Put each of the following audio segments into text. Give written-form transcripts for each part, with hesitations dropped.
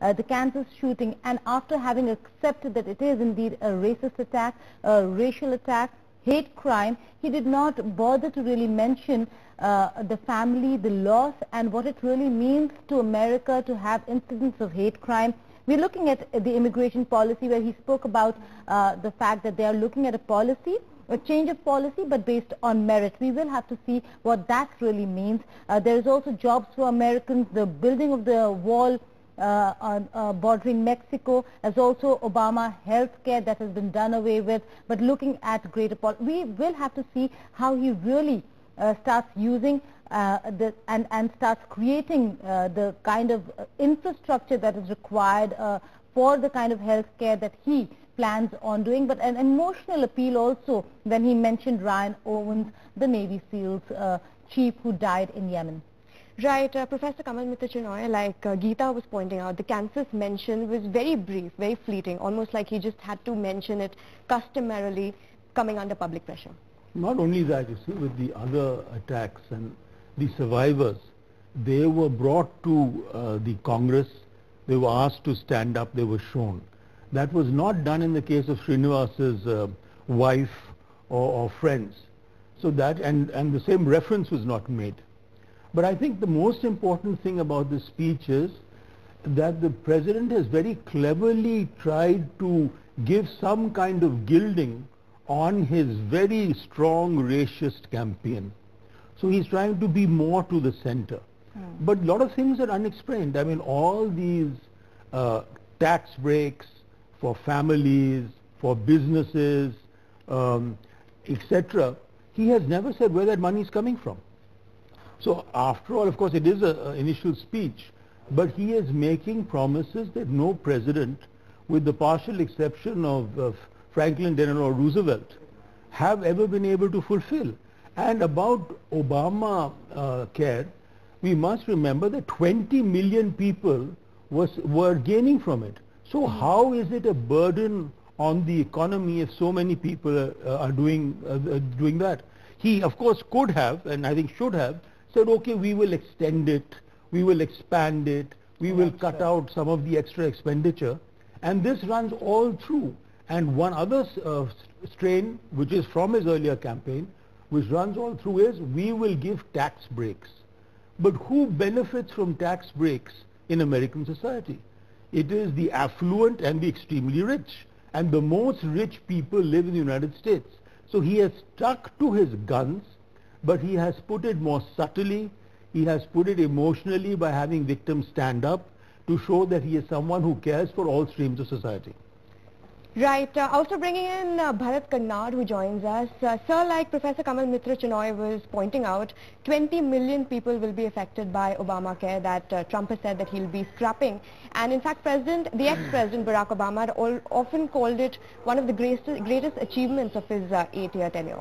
the Kansas shooting, and after having accepted that it is indeed a racist attack, a racial attack, hate crime, he did not bother to really mention the family, the loss, and what it really means to America to have incidents of hate crime. We're looking at the immigration policy, where he spoke about the fact that they are looking at a change of policy, but based on merit. We will have to see what that really means. There is also jobs for Americans, the building of the wall bordering Mexico, as also Obama health care that has been done away with, but looking at greater policy. We will have to see how he really starts using and starts creating the kind of infrastructure that is required for the kind of health care that he plans on doing, but an emotional appeal also when he mentioned Ryan Owens, the Navy SEALs chief who died in Yemen. Right, Professor Kamal Mitra Chinoy, like Geeta was pointing out, the Kansas mention was very brief, very fleeting, almost like he just had to mention it customarily coming under public pressure. Not only that, you see, with the other attacks and the survivors, they were brought to the Congress, they were asked to stand up, they were shown. That was not done in the case of Srinivas's wife or friends. So that, and the same reference was not made. But I think the most important thing about this speech is that the president has very cleverly tried to give some kind of gilding on his very strong racist campaign. So he's trying to be more to the center. But a lot of things are unexplained. I mean, all these tax breaks for families, for businesses, etc., he has never said where that money is coming from. So after all, of course, it is an initial speech, but he is making promises that no president, with the partial exception of Franklin Delano Roosevelt, have ever been able to fulfill. And about Obama care, we must remember that 20 million people were gaining from it. So how is it a burden on the economy if so many people are doing that? He, of course, could have, and I think should have, said, okay, we will extend it, we will expand it, we will cut out some of the extra expenditure. And this runs all through. And one other strain, which is from his earlier campaign, which runs all through, is we will give tax breaks. But who benefits from tax breaks in American society? It is the affluent and the extremely rich. And the most rich people live in the United States. So he has stuck to his guns, but he has put it more subtly. He has put it emotionally by having victims stand up to show that he is someone who cares for all streams of society. Right. Also bringing in Bharat Karnad, who joins us. Sir, like Professor Kamal Mitra Chinoy was pointing out, 20 million people will be affected by Obamacare that Trump has said that he'll be scrapping. And in fact, the ex-president Barack Obama had often called it one of the greatest achievements of his 8-year tenure.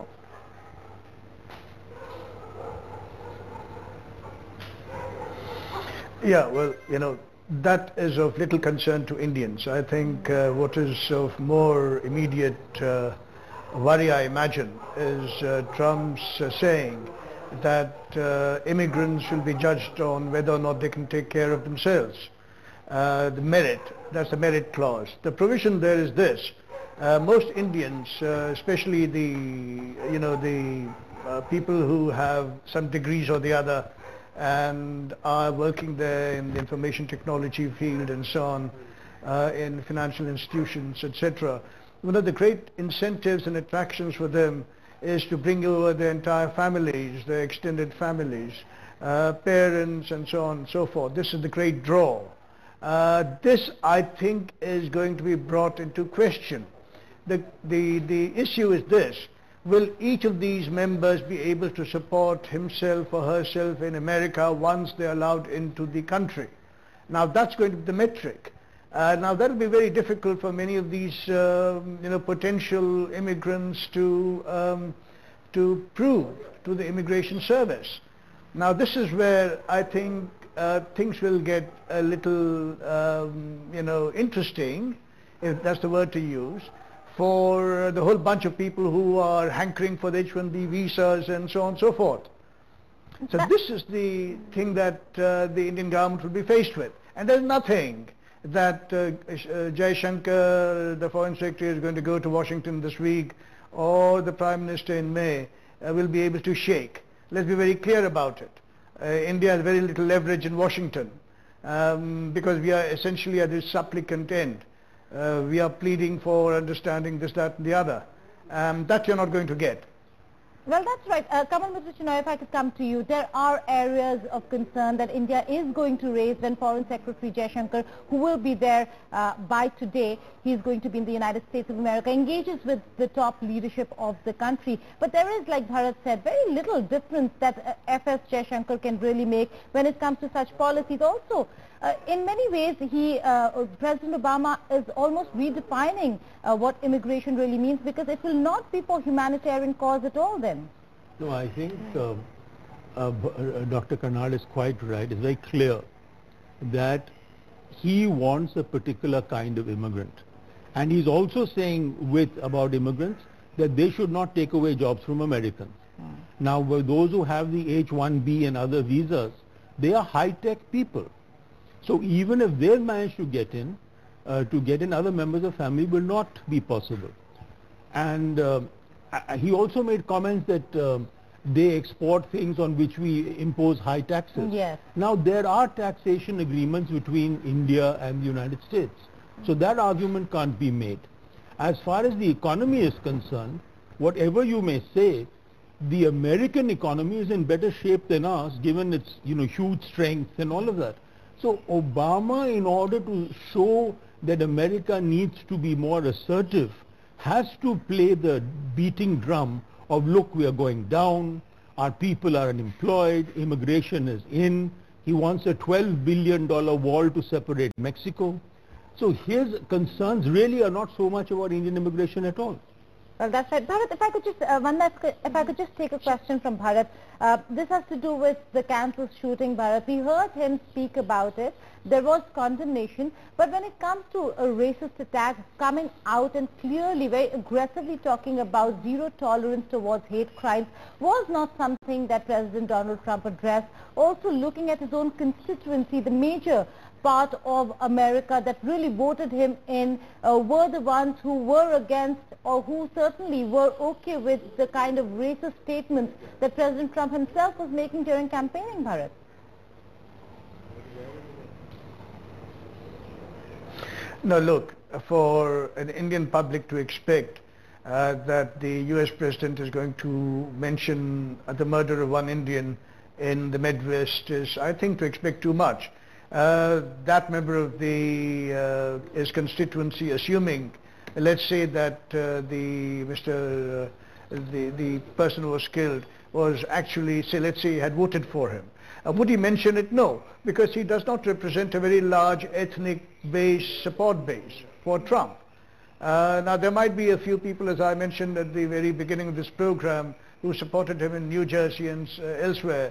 Yeah, well, you know, that is of little concern to Indians. I think what is of more immediate worry, I imagine, is Trump's saying that immigrants will be judged on whether or not they can take care of themselves. The merit, that's the merit clause. The provision there is this. Most Indians, especially the people who have some degrees or the other, and are working there in the information technology field and so on, in financial institutions, etc. One of the great incentives and attractions for them is to bring over their entire families, their extended families, parents and so on and so forth. This is the great draw. This, I think, is going to be brought into question. The issue is this: will each of these members be able to support himself or herself in America once they're allowed into the country? Now that's going to be the metric. Now that will be very difficult for many of these potential immigrants to prove to the immigration service. Now this is where I think things will get a little interesting, if that's the word to use, for the whole bunch of people who are hankering for the H-1B visas and so on and so forth. So this is the thing that the Indian government will be faced with. And there's nothing that Jaishankar, the Foreign Secretary, is going to go to Washington this week, or the Prime Minister in May will be able to shake. Let's be very clear about it. India has very little leverage in Washington because we are essentially at this supplicant end. We are pleading for understanding this, that and the other. That you're not going to get. Well, that's right. Kamal Mitra Chinoy, if I could come to you, there are areas of concern that India is going to raise when Foreign Secretary Jaishankar, who will be there by today, he is going to be in the United States of America, engages with the top leadership of the country. But there is, like Bharat said, very little difference that FS Jaishankar can really make when it comes to such policies. Also, in many ways, President Obama is almost redefining what immigration really means, because it will not be for humanitarian cause at all then. No, I think Dr. Karnad is quite right. It's very clear that he wants a particular kind of immigrant. And he's also saying about immigrants that they should not take away jobs from Americans. Now, those who have the H-1B and other visas, they are high-tech people. So even if they manage to get in, other members of family will not be possible. And he also made comments that they export things on which we impose high taxes. Yes. Now there are taxation agreements between India and the United States. So that argument can't be made. As far as the economy is concerned, whatever you may say, the American economy is in better shape than ours, given its huge strength and all of that. So Obama, in order to show that America needs to be more assertive, has to play the beating drum of, look, we are going down, our people are unemployed, immigration is in, he wants a $12 billion wall to separate Mexico. So his concerns really are not so much about Indian immigration at all. Well, that's right. Bharat, if I could just take a question from Bharat. This has to do with the Kansas shooting, Bharat. We heard him speak about it. There was condemnation. But when it comes to a racist attack, coming out and clearly, very aggressively talking about zero tolerance towards hate crimes was not something that President Donald Trump addressed. Also looking at his own constituency, the major part of America that really voted him in were the ones who were against, or who certainly were okay with the kind of racist statements that President Trump himself was making during campaigning, Bharat. Now look, for an Indian public to expect that the US President is going to mention the murder of one Indian in the Midwest is, I think, to expect too much. That member of his constituency, assuming, let's say that the person who was killed was actually, say, let's say, had voted for him. Would he mention it? No, because he does not represent a very large ethnic support base for Trump. Now there might be a few people, as I mentioned at the very beginning of this program, who supported him in New Jersey and elsewhere.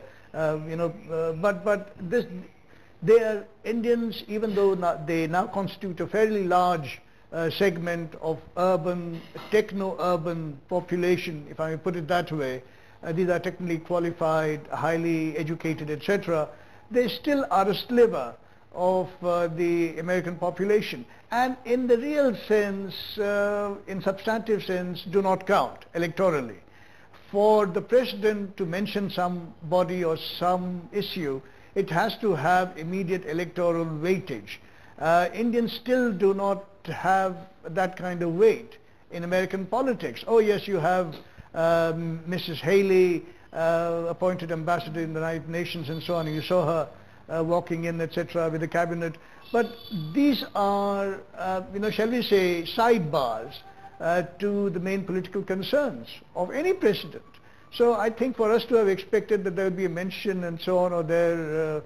But they are Indians, even though they now constitute a fairly large segment of urban, techno-urban population, if I may put it that way. These are technically qualified, highly educated, etc. They still are a sliver of the American population, and in the real sense, in substantive sense, do not count electorally. For the president to mention somebody or some issue, it has to have immediate electoral weightage. Indians still do not have that kind of weight in American politics. Oh yes, you have Mrs. Haley, appointed ambassador in the United Nations and so on. You saw her walking in, etc., with the cabinet. But these are, shall we say, sidebars to the main political concerns of any president. So I think for us to have expected that there would be a mention and so on, or there,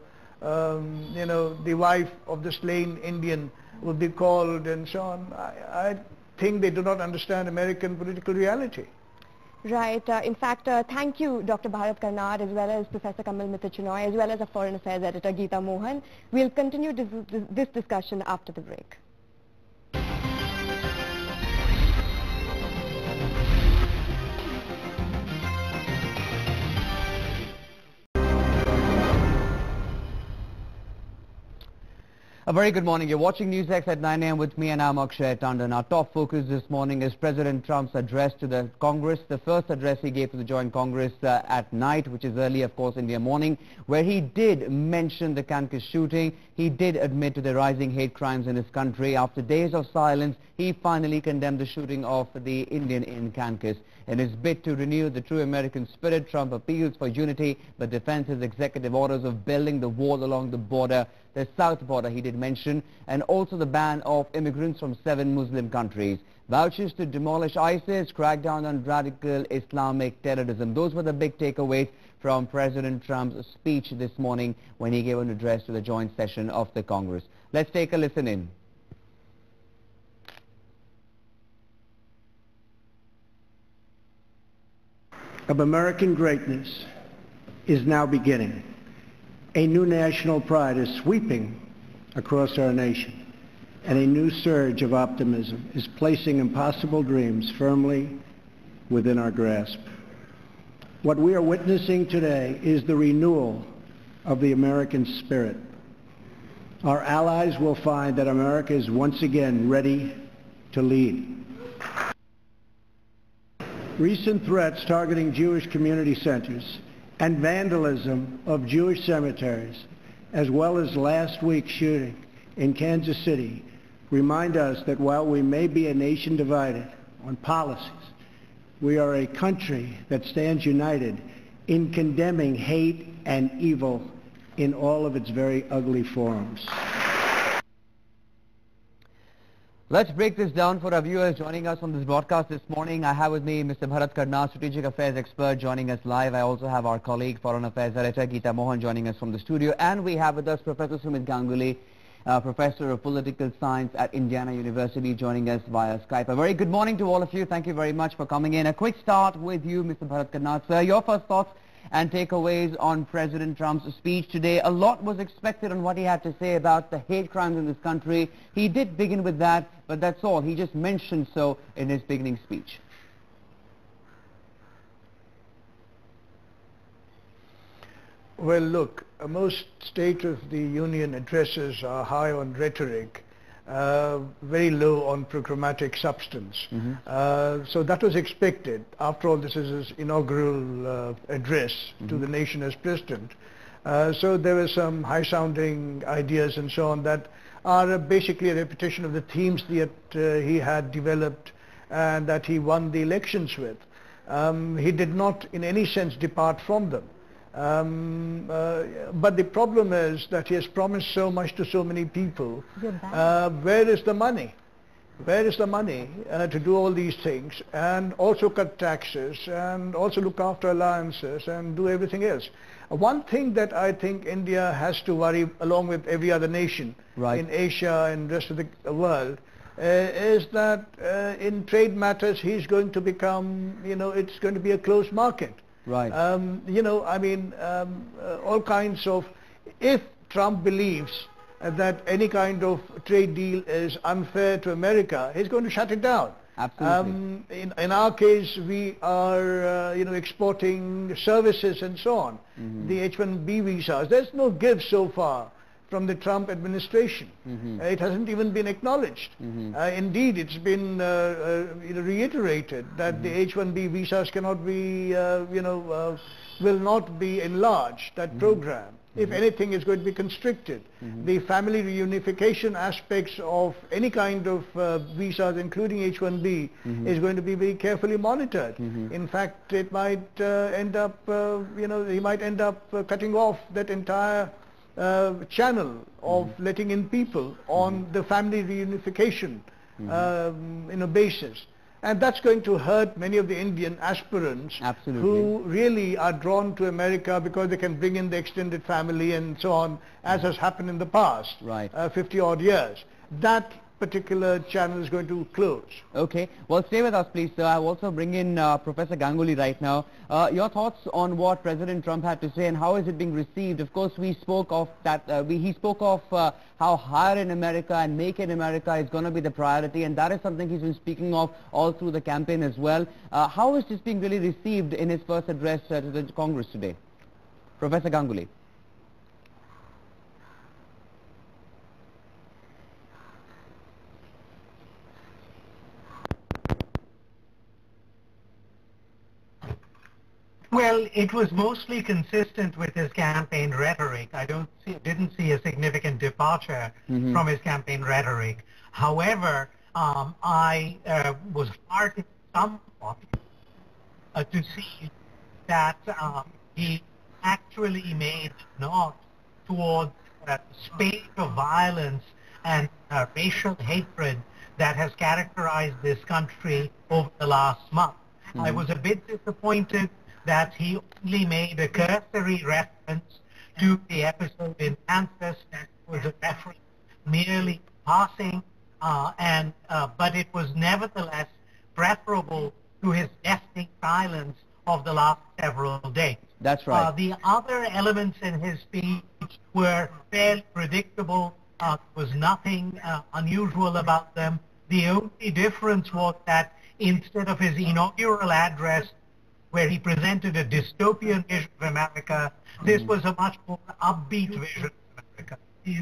the wife of the slain Indian would be called and so on, I think they do not understand American political reality. Right. In fact, thank you, Dr. Bharat Karnad, as well as Professor Kamal Mitra Chinoy, as well as our Foreign Affairs Editor, Geeta Mohan. We'll continue this discussion after the break. A very good morning. You're watching NewsX at 9 a.m. with me, and I'm Akshay Tandon. Our top focus this morning is President Trump's address to the Congress, the first address he gave to the joint Congress at night, which is early, of course, India morning, where he did mention the Kankis shooting. He did admit to the rising hate crimes in his country. After days of silence, he finally condemned the shooting of the Indian in Kankis. In his bid to renew the true American spirit, Trump appeals for unity but defends his executive orders of building the wall along the border, the south border he did mention, and also the ban of immigrants from 7 Muslim countries. Vouchers to demolish ISIS, crack down on radical Islamic terrorism. Those were the big takeaways from President Trump's speech this morning when he gave an address to the joint session of the Congress. Let's take a listen in. Of American greatness is now beginning. A new national pride is sweeping across our nation, and a new surge of optimism is placing impossible dreams firmly within our grasp. What we are witnessing today is the renewal of the American spirit. Our allies will find that America is once again ready to lead. Recent threats targeting Jewish community centers and vandalism of Jewish cemeteries, as well as last week's shooting in Kansas City, remind us that while we may be a nation divided on policies, we are a country that stands united in condemning hate and evil in all of its very ugly forms. Let's break this down for our viewers joining us on this broadcast this morning. I have with me Mr. Bharat Karnad, Strategic Affairs Expert, joining us live. I also have our colleague, Foreign Affairs Editor, Geeta Mohan, joining us from the studio. And we have with us Professor Sumit Ganguly, Professor of Political Science at Indiana University, joining us via Skype. A very good morning to all of you. Thank you very much for coming in. A quick start with you, Mr. Bharat Karnad. Sir, your first thoughts and takeaways on President Trump's speech today. A lot was expected on what he had to say about the hate crimes in this country. He did begin with that, but that's all. He just mentioned so in his beginning speech. Well, look, most State of the Union addresses are high on rhetoric, very low on programmatic substance. So that was expected. After all, this is his inaugural address to the nation as president. So there were some high-sounding ideas and so on that are basically a repetition of the themes that he had developed and that he won the elections with. He did not in any sense depart from them. But the problem is that he has promised so much to so many people. Where is the money? Where is the money to do all these things and also cut taxes and also look after alliances and do everything else? One thing that I think India has to worry along with every other nation in Asia and the rest of the world is that in trade matters he's going to become, it's going to be a closed market. Right. All kinds of, if Trump believes that any kind of trade deal is unfair to America, he's going to shut it down. Absolutely. In our case, we are, exporting services and so on. The H-1B visas, there's no give so far from the Trump administration. It hasn't even been acknowledged. Indeed, it's been reiterated that the H-1B visas cannot be, will not be enlarged, that program. If anything, is going to be constricted. The family reunification aspects of any kind of visas, including H-1B, is going to be very carefully monitored. In fact, it might end up, he might end up cutting off that entire channel of letting in people on the family reunification basis. And that's going to hurt many of the Indian aspirants who really are drawn to America because they can bring in the extended family and so on, as has happened in the past, 50 odd years. That particular channel is going to close. Okay. Well, stay with us, please, sir. I'll also bring in Professor Ganguly right now. Your thoughts on what President Trump had to say and how is it being received? Of course, we spoke of that. He spoke of how hire in America and make in America is going to be the priority, and that is something he's been speaking of all through the campaign as well. How is this being really received in his first address to the Congress today? Professor Ganguly. Well, it was mostly consistent with his campaign rhetoric. I didn't see a significant departure from his campaign rhetoric. However, I was heartened somewhat to see that he actually made a nod towards the spate of violence and racial hatred that has characterized this country over the last month. I was a bit disappointed that he only made a cursory reference to the episode in Kansas. That was a reference merely passing, but it was nevertheless preferable to his deafening silence of the last several days. That's right. The other elements in his speech were fairly predictable. There was nothing unusual about them. The only difference was that instead of his inaugural address, where he presented a dystopian vision of America, this was a much more upbeat vision of America.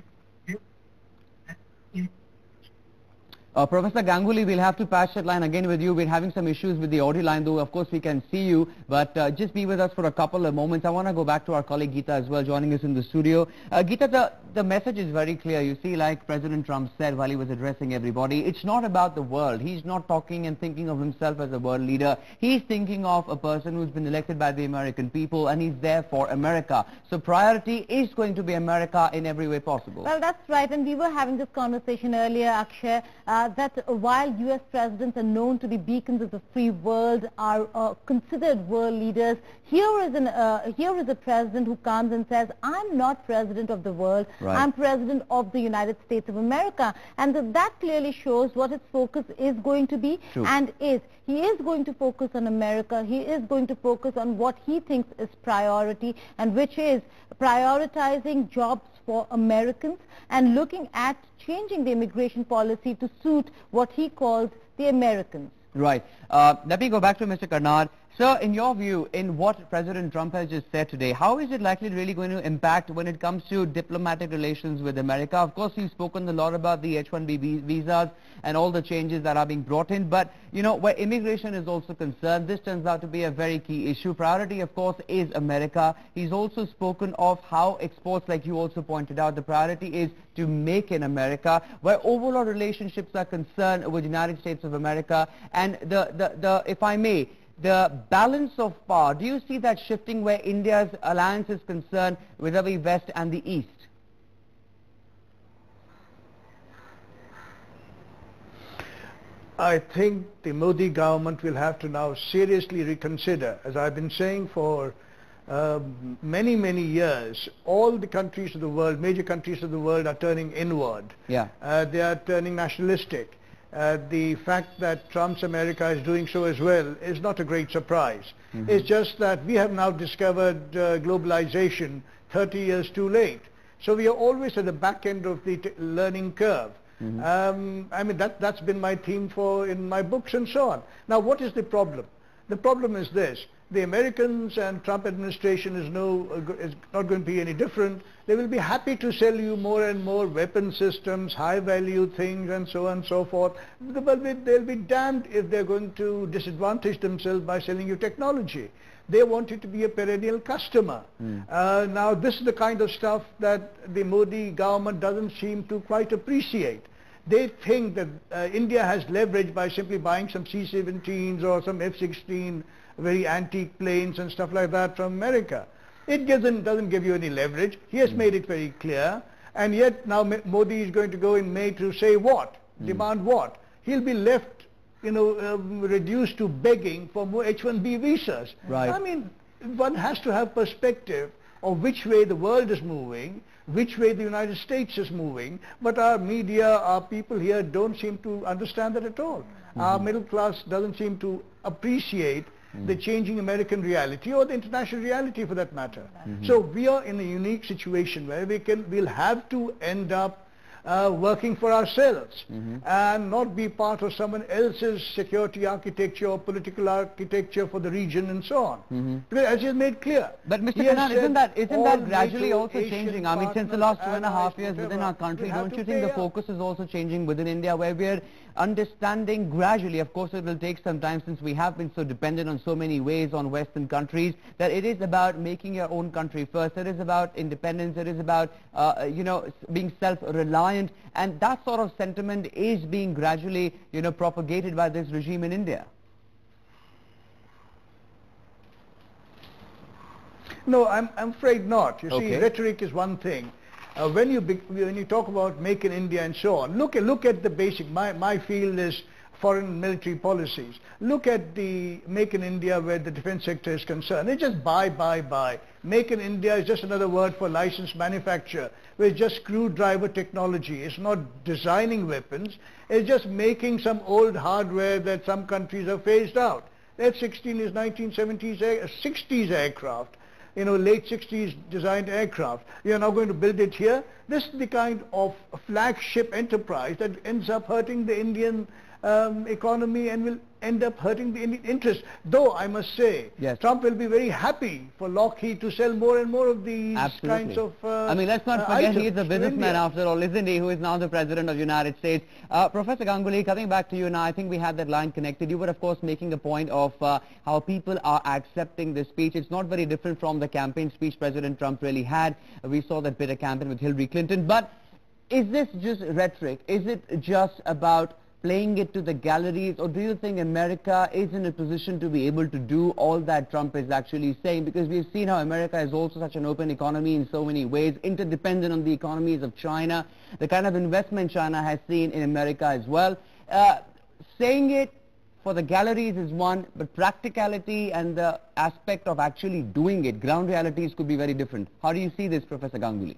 Professor Ganguly, we'll have to patch that line again with you. We're having some issues with the audio line, though of course we can see you, but just be with us for a couple of moments. I want to go back to our colleague Geeta as well, joining us in the studio. Geeta, the message is very clear. You see, like President Trump said while he was addressing everybody, it's not about the world. He's not talking and thinking of himself as a world leader. He's thinking of a person who's been elected by the American people, and he's there for America. So priority is going to be America in every way possible. Well, that's right, and we were having this conversation earlier, Akshay, that while U.S. presidents are known to be beacons of the free world, are considered world leaders, here is a president who comes and says, I'm not president of the world, right. I'm president of the United States of America. And that clearly shows what his focus is going to be. True. And is. He is going to focus on America. He is going to focus on what he thinks is priority, and which is prioritizing jobs for Americans and looking at changing the immigration policy to suit what he calls the Americans. Right. Let me go back to Mr. Karnad. Sir, in your view, in what President Trump has just said today, how is it likely really going to impact when it comes to diplomatic relations with America? Of course, he's spoken a lot about the H-1B visas and all the changes that are being brought in. But, you know, where immigration is also concerned, this turns out to be a very key issue. Priority, of course, is America. He's also spoken of how exports, like you also pointed out, the priority is to make in America, where overall relationships are concerned with the United States of America. And if I may, the balance of power, do you see that shifting where India's alliance is concerned with the West and the East? I think the Modi government will have to now seriously reconsider. As I've been saying for many, many years, all the countries of the world, major countries of the world, are turning inward. Yeah. They are turning nationalistic. The fact that Trump's America is doing so as well is not a great surprise. It's just that we have now discovered globalization 30 years too late. So we are always at the back end of the learning curve. I mean, that's been my theme in my books and so on. Now, what is the problem? The problem is this. The Americans and Trump administration is not going to be any different. They will be happy to sell you more and more weapon systems, high-value things, and so on and so forth. But they'll be damned if they're going to disadvantage themselves by selling you technology. They want you to be a perennial customer. Now, this is the kind of stuff that the Modi government doesn't seem to quite appreciate. They think that India has leverage by simply buying some C-17s or some F-16 very antique planes and stuff like that from America. It doesn't give you any leverage. He has made it very clear. And yet now Modi is going to go in May to say what? Demand what? He'll be left, reduced to begging for more H-1B visas. Right. I mean, one has to have perspective of which way the world is moving, which way the United States is moving, but our media, our people here don't seem to understand that at all. Our middle class doesn't seem to appreciate the changing American reality or the international reality for that matter. So we are in a unique situation where we'll have to end up working for ourselves and not be part of someone else's security architecture or political architecture for the region and so on. Because as he has made clear. But Mr. he has Karnad, said isn't that all gradually NATO, also Asian changing? I mean, since the last partners, 2.5 years allies, within whatever, our country, will have don't you to think the pay up. focus is also changing within India, where we're understanding gradually, of course it will take some time since we have been so dependent on so many ways on Western countries, that it is about making your own country first, it is about independence, it is about, you know, being self-reliant, and that sort of sentiment is being gradually, you know, propagated by this regime in India. No, I'm afraid not. You Okay. see, rhetoric is one thing. When you talk about make in India and so on, look at the basic. My field is foreign military policies. Look at the make in India where the defense sector is concerned. It's just buy. Make in India is just another word for licensed manufacture. It's just screwdriver technology. It's not designing weapons. It's just making some old hardware that some countries have phased out. F-16 is 1970s, 60s aircraft. You know, late 60s designed aircraft. You're now going to build it here. This is the kind of flagship enterprise that ends up hurting the Indian economy and will end up hurting the Indian interest. Though I must say, yes, Trump will be very happy for Lockheed to sell more and more of these kinds of I mean, let's not forget he is a businessman India. after all, isn't he, who is now the President of the United States. Professor Ganguly, coming back to you now, I think we had that line connected. You were, of course, making a point of how people are accepting this speech. It's not very different from the campaign speech President Trump really had. We saw that bitter campaign with Hillary Clinton. But is this just rhetoric? Is it just about playing it to the galleries, or do you think America is in a position to be able to do all that Trump is actually saying? Because we've seen how America is also such an open economy in so many ways, interdependent on the economies of China, the kind of investment China has seen in America as well. Saying it for the galleries is one, but practicality and the aspect of actually doing it, ground realities could be very different. How do you see this, Professor Ganguly?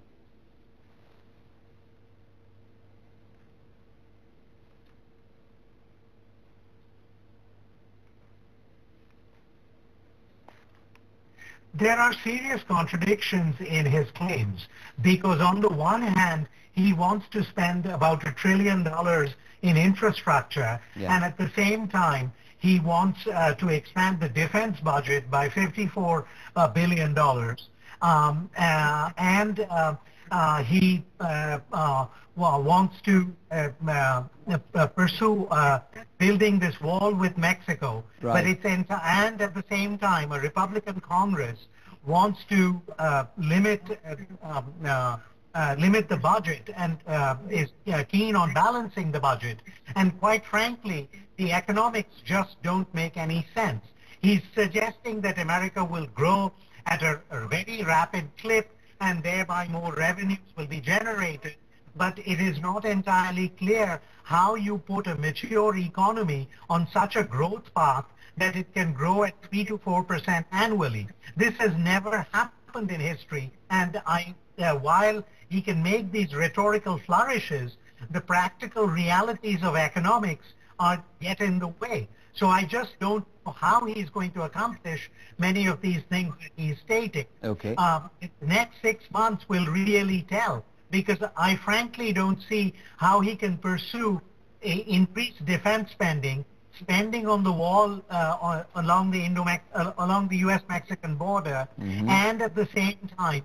There are serious contradictions in his claims, because on the one hand, he wants to spend about $1 trillion in infrastructure, and at the same time, he wants to expand the defense budget by $54 billion. He wants to pursue building this wall with Mexico, but it's and at the same time, a Republican Congress wants to limit the budget and is keen on balancing the budget. And quite frankly, the economics just don't make any sense. He's suggesting that America will grow at a very rapid clip and thereby more revenues will be generated. But it is not entirely clear how you put a mature economy on such a growth path that it can grow at 3 to 4% annually. This has never happened in history, and while he can make these rhetorical flourishes, the practical realities of economics are get in the way. So I just don't know how he's going to accomplish many of these things that he's stating. Okay. The next 6 months will really tell, because I frankly don't see how he can pursue increased defense spending on the wall along the U.S.-Mexican border, and at the same time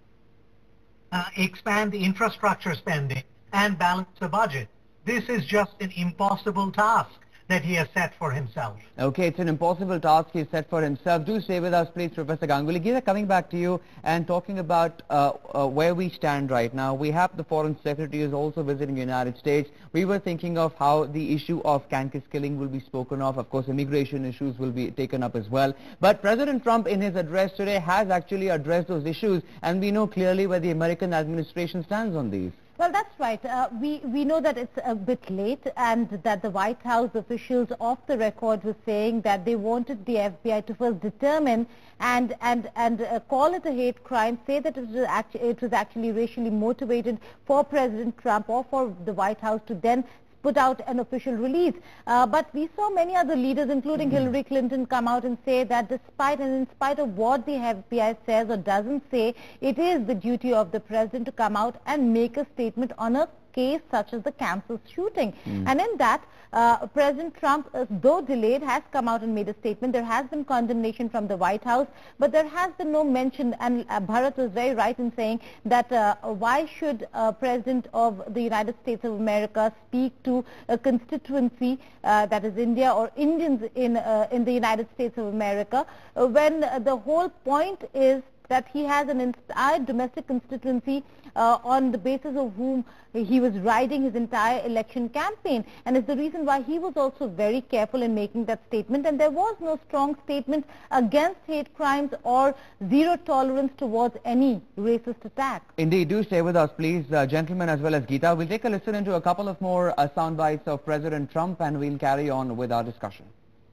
expand the infrastructure spending and balance the budget. This is just an impossible task that he has set for himself. Okay, it's an impossible task he set for himself. Do stay with us, please, Professor Ganguly. Geeta, coming back to you and talking about where we stand right now. We have the Foreign Secretary is also visiting the United States. We were thinking of how the issue of campus killing will be spoken of. Of course, immigration issues will be taken up as well. But President Trump, in his address today, has actually addressed those issues, and we know clearly where the American administration stands on these. Well, that's right. We know that it's a bit late, and that the White House officials off the record were saying that they wanted the FBI to first determine and call it a hate crime, say that it was actually racially motivated for President Trump or for the White House to then put out an official release. But we saw many other leaders, including Hillary Clinton, come out and say that despite and in spite of what the FBI says or doesn't say, it is the duty of the president to come out and make a statement on a case such as the campus shooting. And in that, President Trump, though delayed, has come out and made a statement. There has been condemnation from the White House, but there has been no mention, and Bharat was very right in saying that why should President of the United States of America speak to a constituency that is India or Indians in the United States of America when the whole point is that he has an entire domestic constituency on the basis of whom he was riding his entire election campaign, and is the reason why he was also very careful in making that statement. And there was no strong statement against hate crimes or zero tolerance towards any racist attack. Indeed, do stay with us, please, gentlemen, as well as Geeta. We'll take a listen into a couple of more sound bites of President Trump, and we'll carry on with our discussion.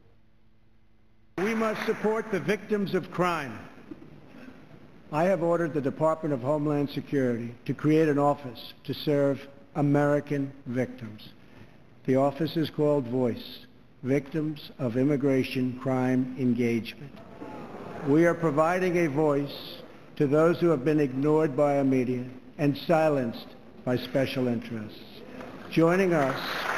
We must support the victims of crime. I have ordered the Department of Homeland Security to create an office to serve American victims. The office is called VOICE, Victims of Immigration Crime Engagement. We are providing a voice to those who have been ignored by our media and silenced by special interests. Joining us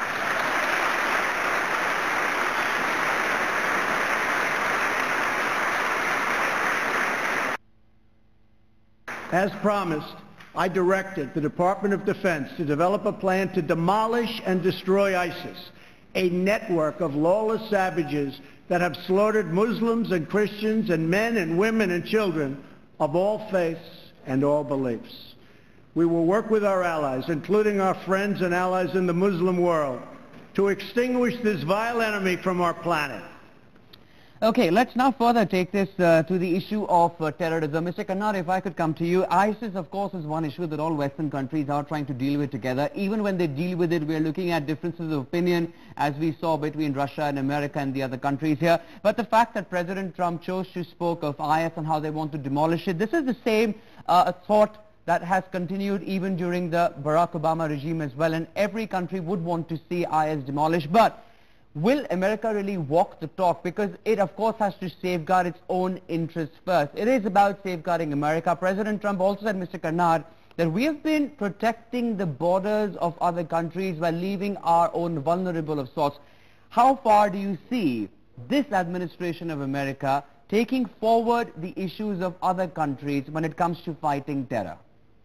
as promised, I directed the Department of Defense to develop a plan to demolish and destroy ISIS, a network of lawless savages that have slaughtered Muslims and Christians and men and women and children of all faiths and all beliefs. We will work with our allies, including our friends and allies in the Muslim world, to extinguish this vile enemy from our planet. Okay, let's now further take this to the issue of terrorism. Mr. Karnad, if I could come to you. ISIS, of course, is one issue that all Western countries are trying to deal with together. Even when they deal with it, we are looking at differences of opinion, as we saw between Russia and America and the other countries here. But the fact that President Trump chose to speak of IS and how they want to demolish it, this is the same thought that has continued even during the Barack Obama regime as well. And every country would want to see IS demolished. But will America really walk the talk? Because it, of course, has to safeguard its own interests first. It is about safeguarding America. President Trump also said, Mr. Karnad, that we have been protecting the borders of other countries while leaving our own vulnerable of sorts. How far do you see this administration of America taking forward the issues of other countries when it comes to fighting terror?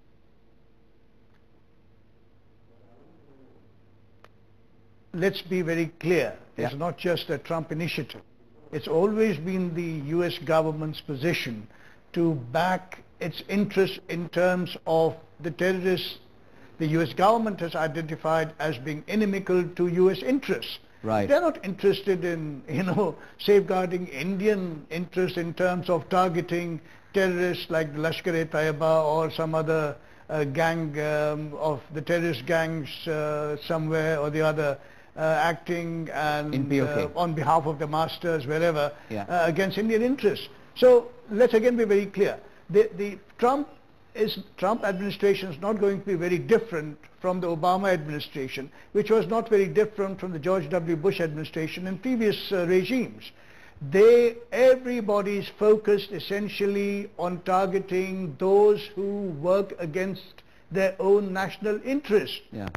Let's be very clear. It's not just a Trump initiative. It's always been the U.S. government's position to back its interests in terms of the terrorists the U.S. government has identified as being inimical to U.S. interests. Right. They're not interested in, safeguarding Indian interests in terms of targeting terrorists like the Lashkar-e-Taiba or some other gang of the terrorist gangs somewhere or the other. Acting and on behalf of the masters wherever against Indian interests. So let's again be very clear. The Trump administration is not going to be very different from the Obama administration, which was not very different from the George W. Bush administration and previous regimes. Everybody is focused essentially on targeting those who work against their own national interest. Yeah.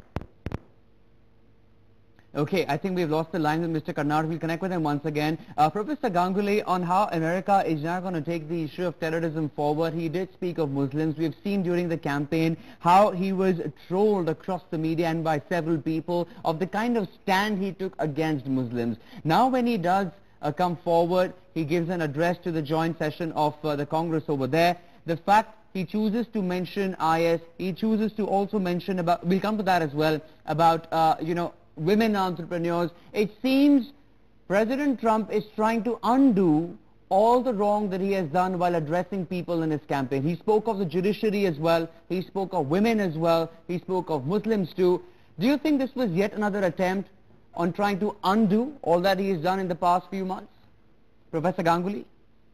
Okay, I think we've lost the line with Mr. Karnad. We'll connect with him once again. Professor Ganguly, on how America is now going to take the issue of terrorism forward. He did speak of Muslims. We've seen during the campaign how he was trolled across the media and by several people of the kind of stand he took against Muslims. Now when he does come forward, he gives an address to the joint session of the Congress over there. The fact he chooses to mention IS, he chooses to also mention about, we'll come to that as well, about, women entrepreneurs. It seems President Trump is trying to undo all the wrong that he has done while addressing people in his campaign. He spoke of the judiciary as well. He spoke of women as well. He spoke of Muslims too. Do you think this was yet another attempt on trying to undo all that he has done in the past few months? Professor Ganguly?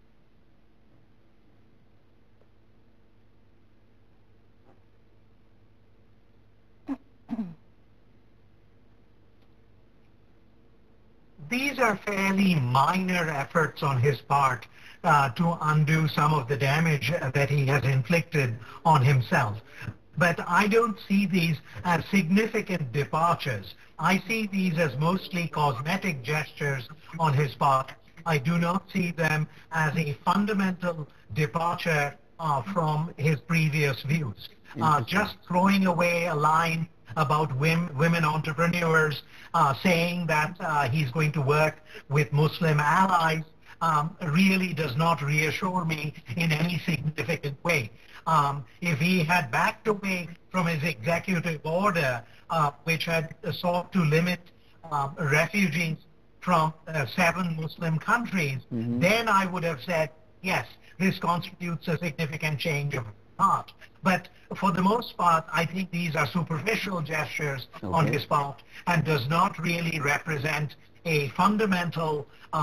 These are fairly minor efforts on his part to undo some of the damage that he has inflicted on himself. but I don't see these as significant departures. I see these as mostly cosmetic gestures on his part. I do not see them as a fundamental departure from his previous views. Just throwing away a line about women entrepreneurs, saying that he's going to work with Muslim allies, really does not reassure me in any significant way. If he had backed away from his executive order, which had sought to limit refugees from 7 Muslim countries, then I would have said, yes, this constitutes a significant change of heart. But for the most part, I think these are superficial gestures on his part and does not really represent a fundamental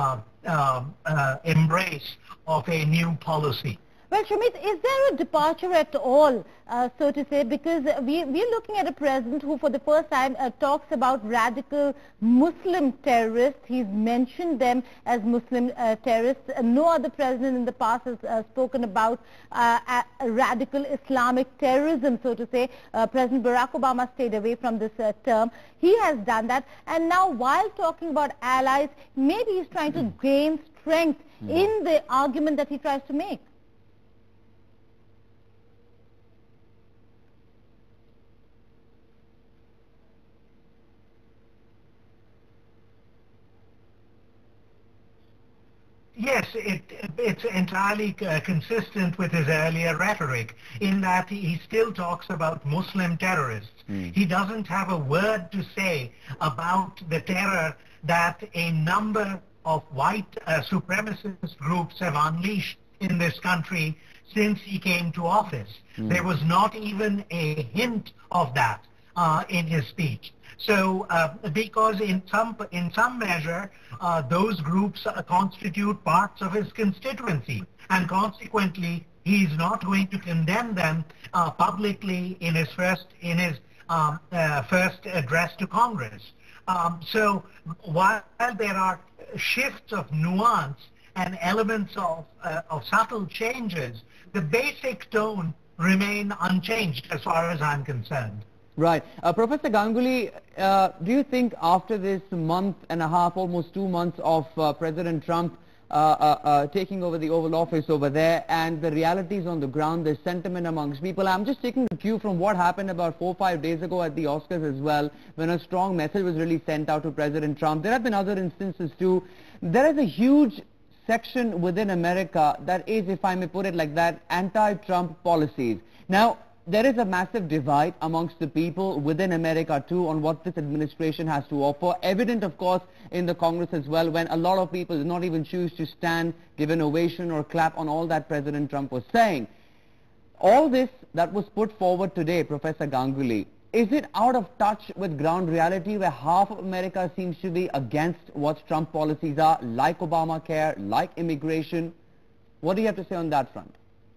embrace of a new policy. Well, Shamit, is there a departure at all, so to say, because we're looking at a president who for the first time talks about radical Muslim terrorists. He's mentioned them as Muslim terrorists. No other president in the past has spoken about radical Islamic terrorism, so to say. President Barack Obama stayed away from this term. He has done that. And now while talking about allies, maybe he's trying to gain strength in the argument that he tries to make. Yes, it's entirely consistent with his earlier rhetoric in that he still talks about Muslim terrorists. He doesn't have a word to say about the terror that a number of white supremacist groups have unleashed in this country since he came to office. There was not even a hint of that in his speech. So, because in some measure, those groups constitute parts of his constituency, and consequently, he's not going to condemn them publicly in his first address to Congress. So, while there are shifts of nuance and elements of subtle changes, the basic tone remain unchanged as far as I'm concerned. Right. Professor Ganguly, do you think after this month and a half, almost 2 months of President Trump taking over the Oval Office over there and the realities on the ground, the sentiment amongst people, I'm just taking the cue from what happened about 4 or 5 days ago at the Oscars as well, when a strong message was really sent out to President Trump. There have been other instances too. There is a huge section within America that is, if I may put it like that, anti-Trump policies. Now, there is a massive divide amongst the people within America too on what this administration has to offer. Evident, of course, in the Congress as well, when a lot of people did not even choose to stand, give an ovation or clap on all that President Trump was saying. All this that was put forward today, Professor Ganguly, is it out of touch with ground reality where half of America seems to be against what Trump policies are, like Obamacare, like immigration? What do you have to say on that front?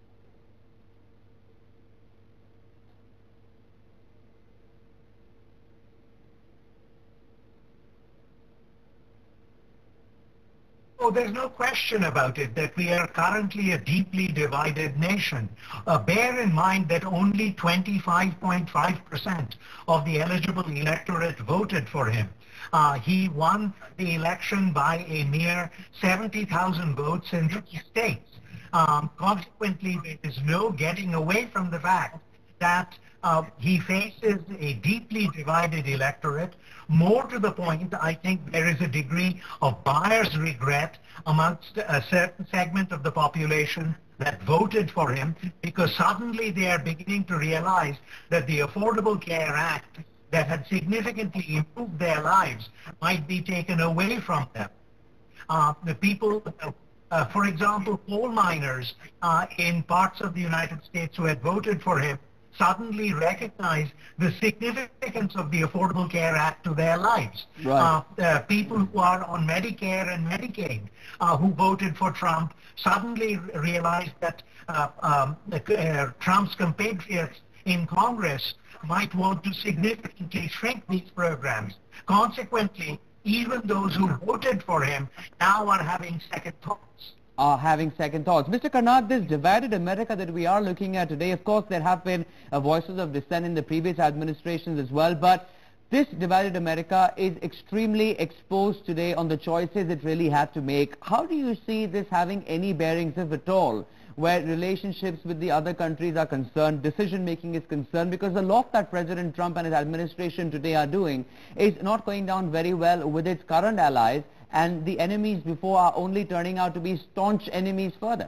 Oh, there's no question about it that we are currently a deeply divided nation. Bear in mind that only 25.5% of the eligible electorate voted for him. He won the election by a mere 70,000 votes in 3 states. Consequently, there is no getting away from the fact that he faces a deeply divided electorate. More to the point, I think there is a degree of buyer's regret amongst a certain segment of the population that voted for him, because suddenly they are beginning to realize that the Affordable Care Act that had significantly improved their lives might be taken away from them. The people, for example, coal miners in parts of the United States who had voted for him suddenly recognize the significance of the Affordable Care Act to their lives. Right. People who are on Medicare and Medicaid who voted for Trump suddenly realized that Trump's compatriots in Congress might want to significantly shrink these programs. Consequently, even those who voted for him now are having second thoughts. are having second thoughts. Mr. Karnad, this divided America that we are looking at today, of course there have been voices of dissent in the previous administrations as well, but this divided America is extremely exposed today on the choices it really had to make. How do you see this having any bearings, if at all, where relationships with the other countries are concerned, decision-making is concerned, because the lot that President Trump and his administration today are doing is not going down very well with its current allies, and the enemies before are only turning out to be staunch enemies further?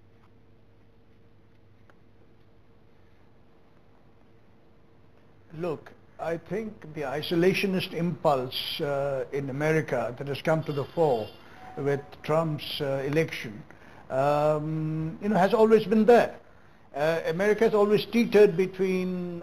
Look, I think the isolationist impulse in America that has come to the fore with Trump's election, has always been there. America has always teetered between,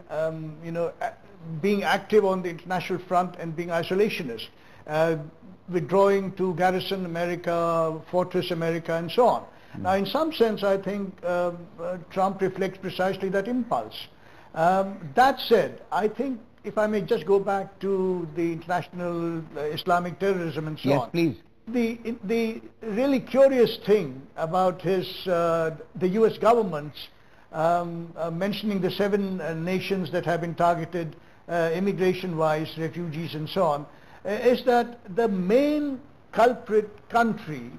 being active on the international front and being isolationist, withdrawing to garrison America, fortress America, and so on. Now, in some sense, I think Trump reflects precisely that impulse. That said, I think, if I may just go back to the international Islamic terrorism and so on. Yes, please. The really curious thing about the U.S. government's mentioning the 7 nations that have been targeted immigration-wise, refugees and so on, is that the main culprit country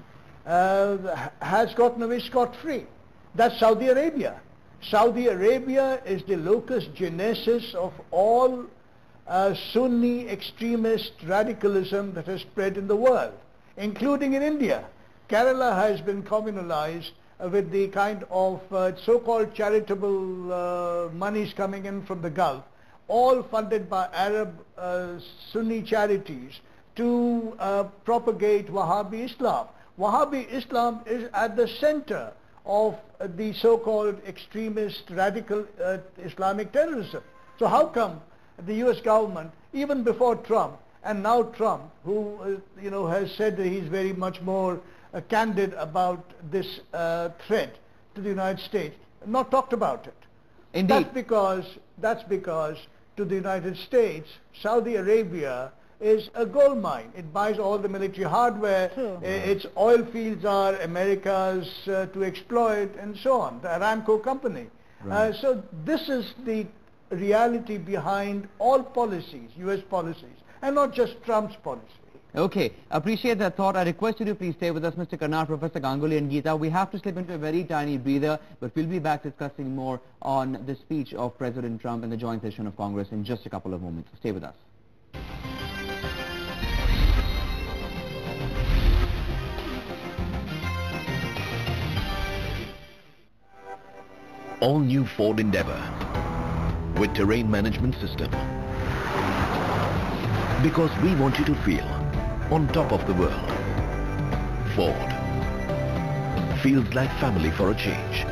has gotten away scot-free. That's Saudi Arabia. Saudi Arabia is the locus genesis of all Sunni extremist radicalism that has spread in the world, including in India. Kerala has been communalized with the kind of so-called charitable monies coming in from the Gulf, all funded by Arab Sunni charities to propagate Wahhabi Islam. Wahhabi Islam is at the center of the so-called extremist radical Islamic terrorism. So how come the U.S. government, even before Trump, and now Trump, who has said that he's very much more candid about this threat to the United States, not talked about it? Indeed. That's because to the United States, Saudi Arabia is a gold mine. It buys all the military hardware. True. Its oil fields are America's to exploit, and so on, the Aramco company. Right. So this is the reality behind all policies, U.S. policies, and not just Trump's policy. Okay, appreciate that thought. I request you to please stay with us, Mr. Karnad, Professor Ganguly and Geeta. We have to slip into a very tiny breather, but we'll be back discussing more on the speech of President Trump in the joint session of Congress in just a couple of moments. Stay with us. All new Ford Endeavour with terrain management system. Because we want you to feel on top of the world. Ford feels like family for a change.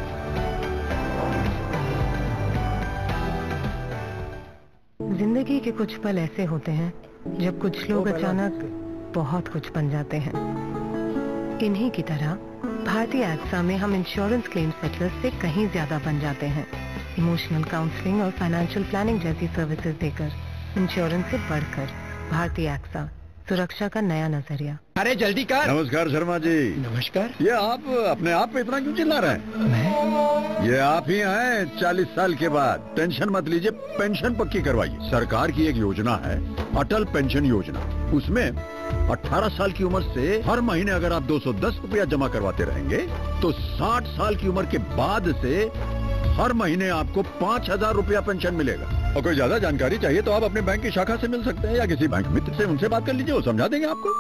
जिंदगी के कुछ पल ऐसे होते हैं जब कुछ लोग अचानक बहुत कुछ बन जाते हैं। इन्हीं की तरह भारतीय एक्सा में हम इंश्योरेंस क्लेम सेटलर्स से कहीं ज्यादा बन जाते हैं। इमोशनल काउंसलिंग और फाइनेंशियल प्लानिंग जैसी सर्विसेज देकर इंश्योरेंस से बढ़कर भारतीय एक्सा, सुरक्षा का नया नजरिया। अरे जल्दी कर। नमस्कार शर्मा जी। नमस्कार। ये आप अपने आप पे इतना क्यों चिल्ला रहे हैं? मैं? ये आप ही हैं 40 साल के बाद। टेंशन मत लीजिए, पेंशन पक्की करवाइए। सरकार की एक योजना है अटल पेंशन योजना। उसमें 18 साल की उम्र से हर महीने अगर आप 210 रुपया जमा करवाते रहेंगे तो 60 साल की उम्र के बाद से हर महीने आपको 5,000 रुपया पेंशन मिलेगा। और कोई ज्यादा जानकारी चाहिए तो आप अपने बैंक की शाखा से मिल सकते हैं या किसी बैंक मित्र से उनसे बात कर लीजिए, वो समझा देंगे आपको।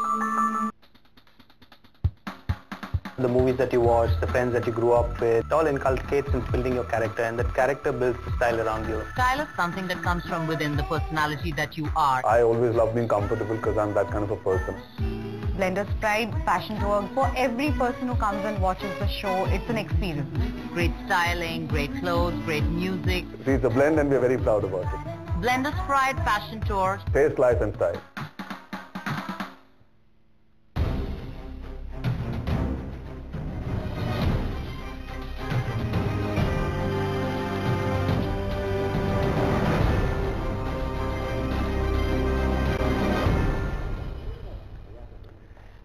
The movies that you watch, the friends that you grew up with, it all inculcates in building your character, and that character builds the style around you. Style is something that comes from within the personality that you are. I always love being comfortable because I'm that kind of a person. Blender's Pride Fashion Tour. For every person who comes and watches the show, it's an experience. Great styling, great clothes, great music. See, it's a blend and we're very proud about it. Blender's Pride Fashion Tour. Taste, life and style.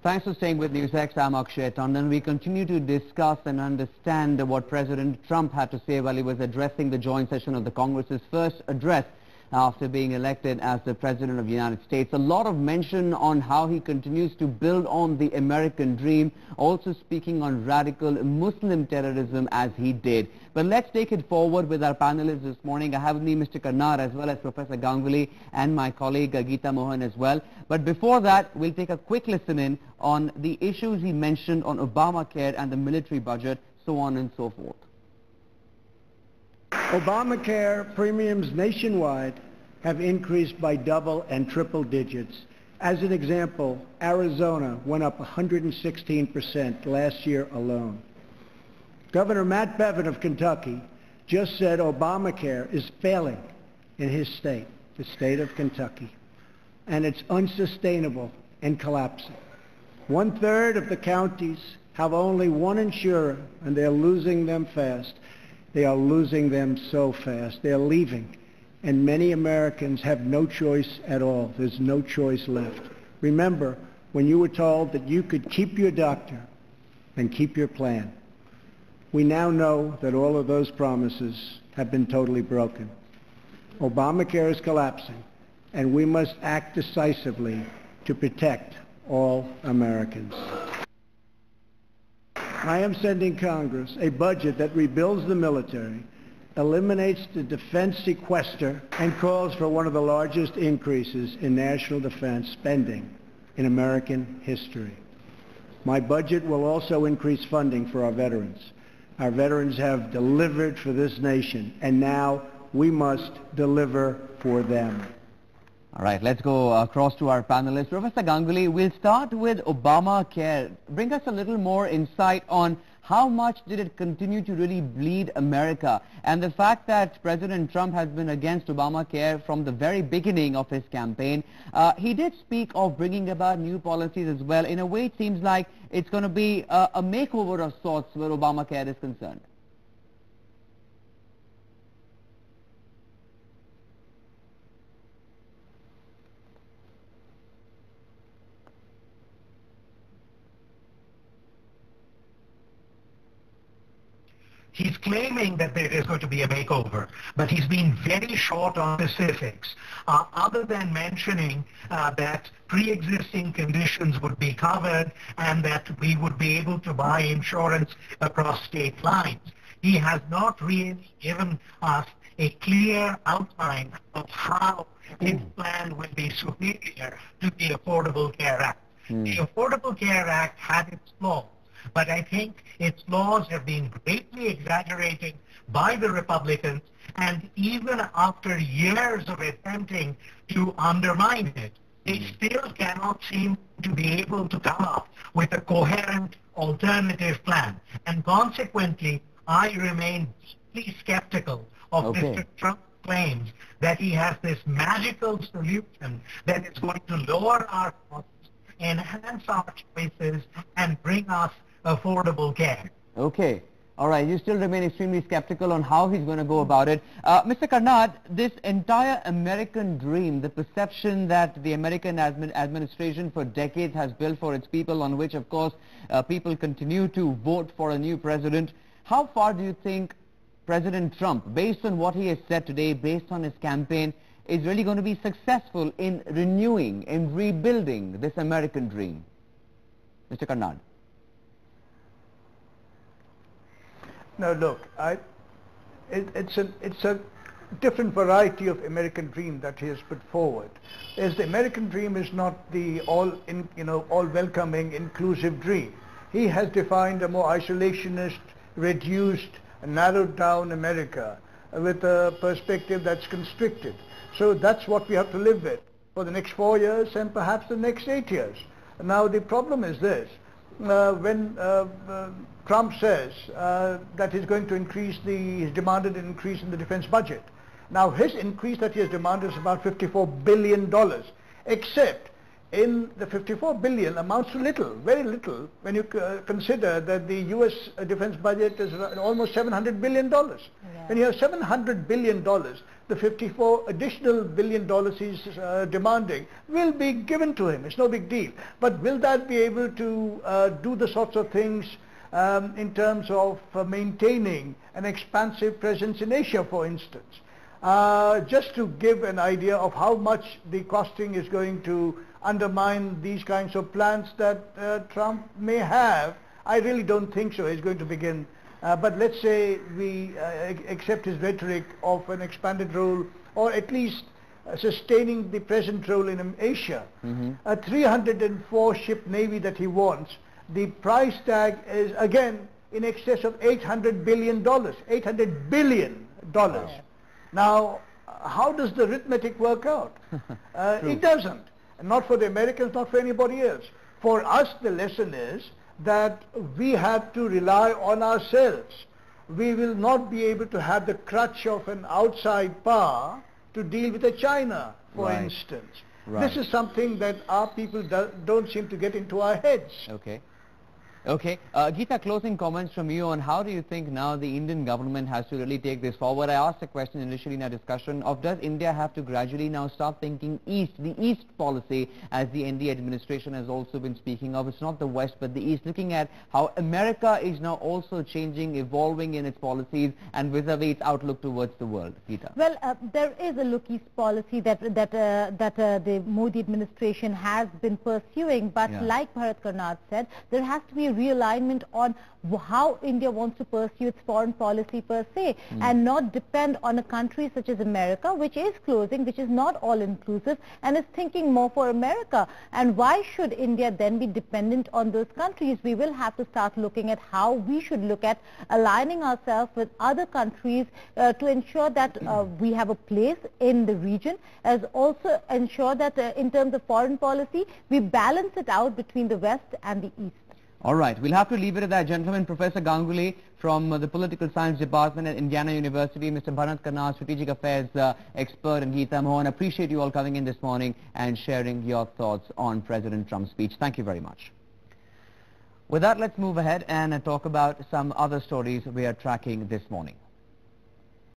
Thanks for staying with NewsX. I'm Akshay Tandon. We continue to discuss and understand what President Trump had to say while he was addressing the joint session of the Congress's first address after being elected as the President of the United States. A lot of mention on how he continues to build on the American dream, also speaking on radical Muslim terrorism as he did. But let's take it forward with our panelists this morning. I have with me Mr. Karnad as well as Professor Ganguly and my colleague Geeta Mohan as well. But before that, we'll take a quick listen in on the issues he mentioned on Obamacare and the military budget, so on and so forth. Obamacare premiums nationwide have increased by double and triple digits. As an example, Arizona went up 116% last year alone. Governor Matt Bevin of Kentucky just said Obamacare is failing in his state, the state of Kentucky, and it's unsustainable and collapsing. 1/3 of the counties have only one insurer, and they're losing them fast. They are losing them so fast. They're leaving. And many Americans have no choice at all. There's no choice left. Remember, when you were told that you could keep your doctor and keep your plan, we now know that all of those promises have been totally broken. Obamacare is collapsing, and we must act decisively to protect all Americans. I am sending Congress a budget that rebuilds the military, eliminates the defense sequester, and calls for one of the largest increases in national defense spending in American history. My budget will also increase funding for our veterans. Our veterans have delivered for this nation, and now we must deliver for them. All right, let's go across to our panelists. Professor Ganguly, we'll start with Obamacare. Bring us a little more insight on how much did it continue to really bleed America, and the fact that President Trump has been against Obamacare from the very beginning of his campaign. He did speak of bringing about new policies as well. In a way, it seems like it's going to be a makeover of sorts where Obamacare is concerned. He's claiming that there is going to be a makeover, but he's been very short on specifics, other than mentioning that pre-existing conditions would be covered and that we would be able to buy insurance across state lines. He has not really given us a clear outline of how his plan will be superior to the Affordable Care Act. The Affordable Care Act had its flaws, but I think its flaws have been greatly exaggerated by the Republicans, and even after years of attempting to undermine it, they still cannot seem to be able to come up with a coherent alternative plan. And consequently, I remain deeply skeptical of Mr. Trump's claims that he has this magical solution that is going to lower our costs, enhance our choices, and bring us affordable care. Okay. All right. You still remain extremely skeptical on how he's going to go about it. Mr. Karnad, this entire American dream, the perception that the American administration for decades has built for its people, on which, of course, people continue to vote for a new president, how far do you think President Trump, based on what he has said today, based on his campaign, is really going to be successful in renewing, in rebuilding this American dream? Mr. Karnad. No, look, it's a different variety of American dream that he has put forward. As the American dream is not the all welcoming, inclusive dream. He has defined a more isolationist, reduced, narrowed down America with a perspective that's constricted. So that's what we have to live with for the next 4 years and perhaps the next 8 years. Now the problem is this. When Trump says that he's going to he's demanded an increase in the defense budget. Now his increase that he has demanded is about $54 billion, except in the $54 billion amounts to little, very little, when you consider that the U.S. defense budget is almost $700 billion. Yeah. When you have $700 billion, the $54 additional billion he's demanding will be given to him. It's no big deal. But will that be able to do the sorts of things in terms of maintaining an expansive presence in Asia, for instance? Just to give an idea of how much the costing is going to undermine these kinds of plans that Trump may have, I really don't think so. He's going to begin. But let's say we accept his rhetoric of an expanded role, or at least sustaining the present role in Asia. A 304-ship navy that he wants, the price tag is again in excess of $800 billion. $800 billion. Wow. Now, how does the arithmetic work out? It doesn't. Not for the Americans, not for anybody else. For us, the lesson is that we have to rely on ourselves. We will not be able to have the crutch of an outside power to deal with a China, for instance. This is something that our people don't seem to get into our heads. Okay. Okay. Geeta, closing comments from you on how do you think now the Indian government has to really take this forward? I asked a question initially in our discussion of does India have to gradually now start thinking east, the east policy, as the NDA administration has also been speaking of. It's not the west but the east, looking at how America is now also changing, evolving in its policies and vis-a-vis its outlook towards the world. Geeta. Well, there is a look east policy that the Modi administration has been pursuing, but like Bharat Karnad said, there has to be a realignment on how India wants to pursue its foreign policy per se, and not depend on a country such as America, which is closing, which is not all-inclusive and is thinking more for America. And why should India then be dependent on those countries? We will have to start looking at how we should look at aligning ourselves with other countries to ensure that we have a place in the region, as also ensure that in terms of foreign policy, we balance it out between the West and the East. All right, we'll have to leave it at that, gentlemen. Professor Ganguly from the Political Science Department at Indiana University, Mr. Bharat Karnad, Strategic Affairs expert, and Geeta Mohan. Appreciate you all coming in this morning and sharing your thoughts on President Trump's speech. Thank you very much. With that, let's move ahead and talk about some other stories we are tracking this morning.